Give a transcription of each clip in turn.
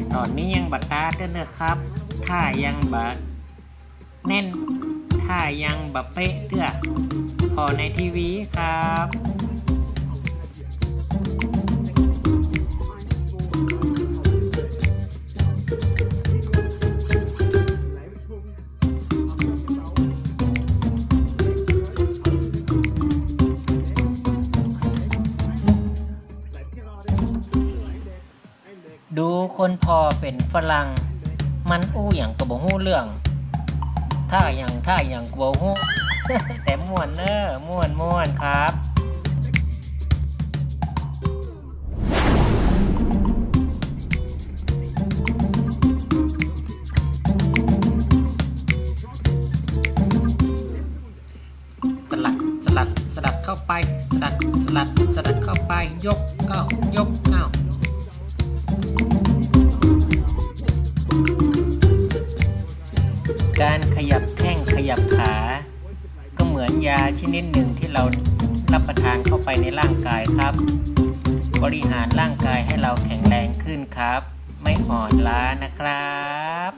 ตอนนี้ยังบัตาเด้อนะครับถ้ายังบัแน่นถ้ายังบัเป๊ะเด้อพอในทีวีครับดูคนพอเป็นฝรั่งมันอู้อย่างกระบอกหู้เรื่องถ้าอย่างกระบอกหู้ แต่ม่วนเนอะม่วนครับสลัดเข้าไปสลัดเข้าไปยกเอาการขยับแข้งขยับขาก็เหมือนยาชนิดหนึ่งที่เรารับประทานเข้าไปในร่างกายครับบริหารร่างกายให้เราแข็งแรงขึ้นครับไม่อ่อนล้านะครับ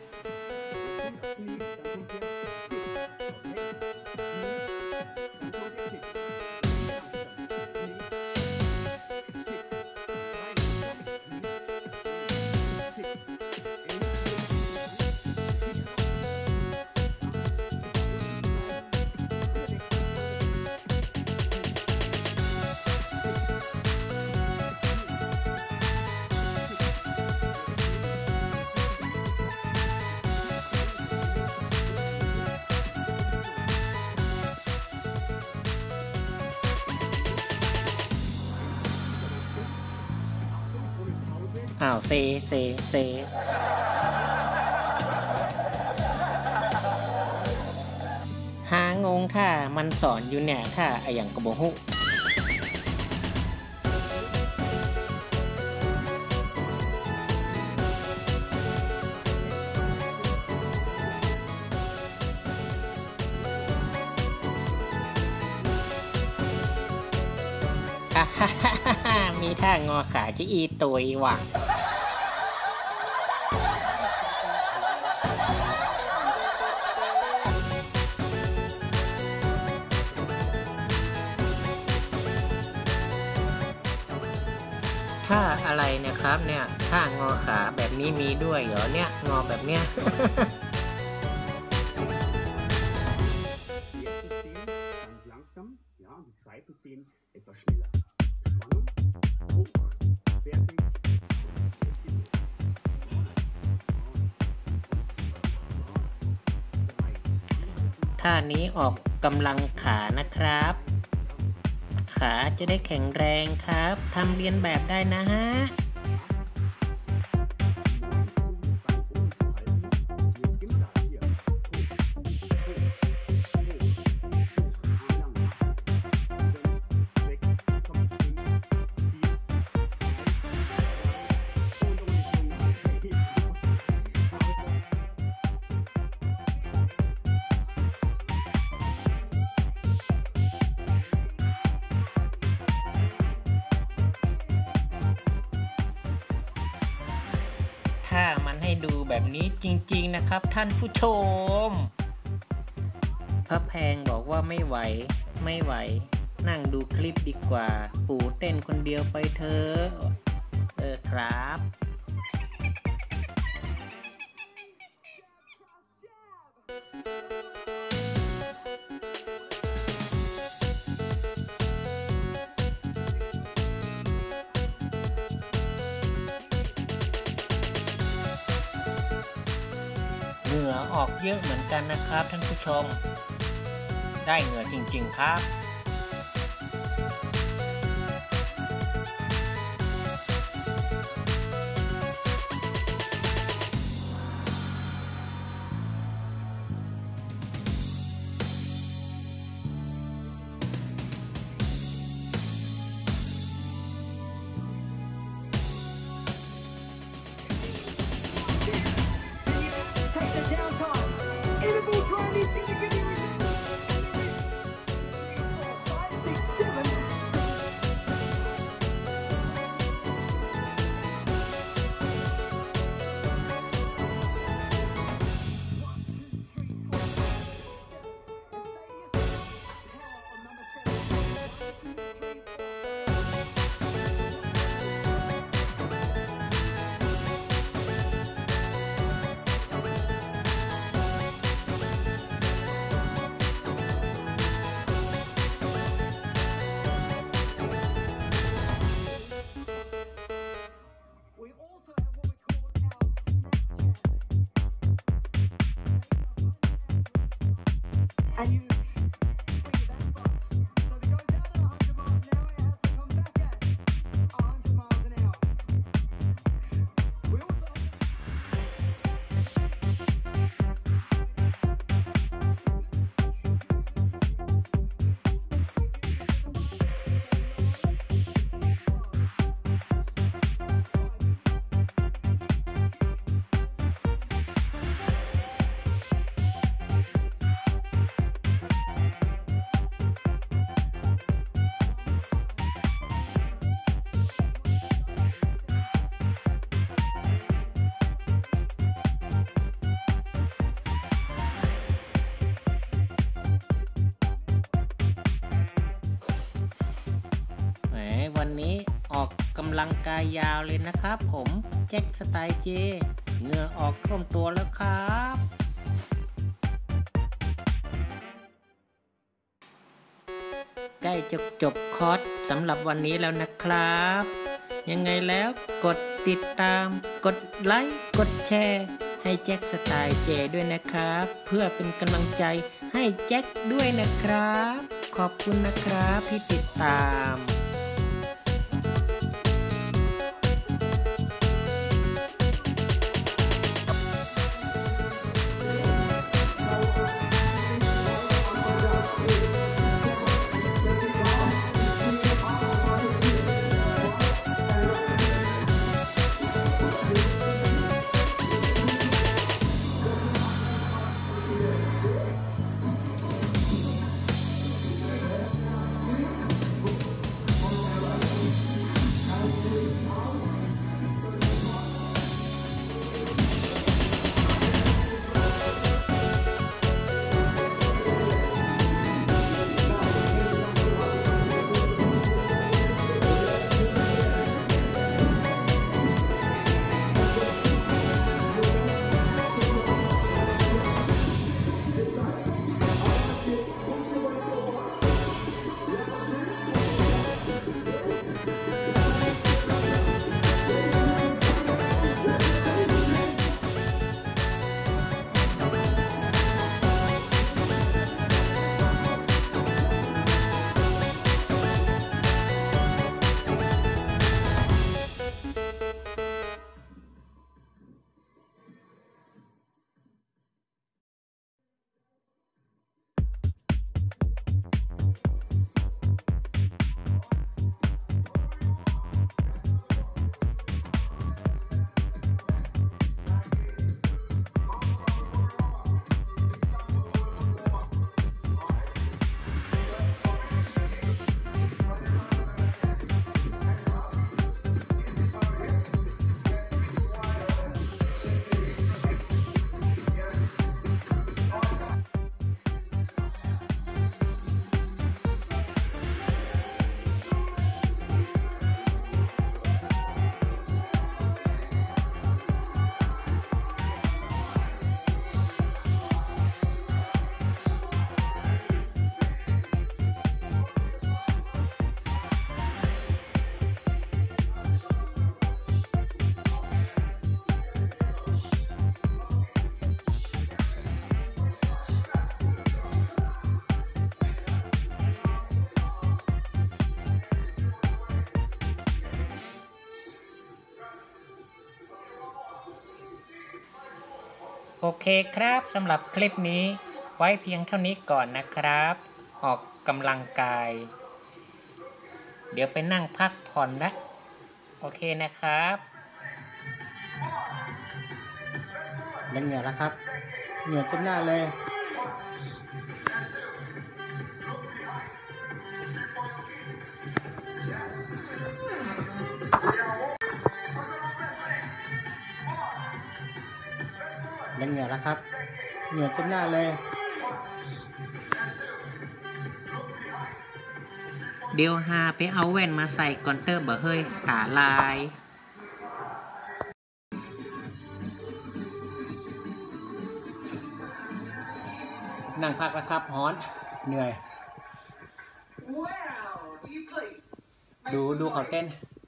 อ้าวเซหางงถ้ามันสอนอยู่เนี่ยถ้าอย่างกระบอกหูมีท่างอขาจะอีตุยว่ะท่าอะไรนะครับเนี่ยท่างอขาแบบนี้มีด้วยเหรอเนี่ยงอแบบเนี้ย ท่านี้ออกกำลังขานะครับขาจะได้แข็งแรงครับทำเรียนแบบได้นะฮะถ้ามันให้ดูแบบนี้จริงๆนะครับท่านผู้ชมพระแพงบอกว่าไม่ไหวนั่งดูคลิปดีกว่าปู่เต้นคนเดียวไปเถอะครับเหงื่อออกเยอะเหมือนกันนะครับท่านผู้ชมได้เหงื่อจริงๆครับวันนี้ออกกำลังกายยาวเลยนะครับผมแจ็คสไตล์เจเหงื่อออกท่วมตัวแล้วครับใกล้จะจบคอร์สสำหรับวันนี้แล้วนะครับยังไงแล้วกดติดตามกดไลค์กดแชร์ให้แจ็คสไตล์เจด้วยนะครับเพื่อเป็นกำลังใจให้แจ็คด้วยนะครับขอบคุณนะครับที่ติดตามโอเคครับสำหรับคลิปนี้ไว้เพียงเท่านี้ก่อนนะครับออกกำลังกายเดี๋ยวไปนั่งพักผ่อนนะโอเคนะครับยังเหนื่อยแล้วครับเหนื่อยจนหน้าเลยยังเหนื่อยแล้วครับเหนื่อยจนหน้าเลยเดี๋ยวหาไปเอาแว่นมาใส่ก่อนเตอร์เบอร์เฮ้ยตาลายนั่งพักแล้วครับฮอนเหนื่อยดูเขาเต้น